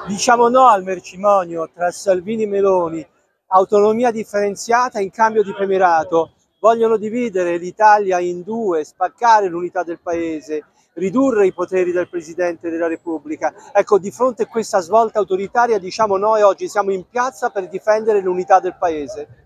Diciamo no al mercimonio tra Salvini e Meloni, autonomia differenziata in cambio di premierato. Vogliono dividere l'Italia in due, spaccare l'unità del paese, ridurre i poteri del Presidente della Repubblica. Ecco, di fronte a questa svolta autoritaria diciamo no e oggi siamo in piazza per difendere l'unità del paese.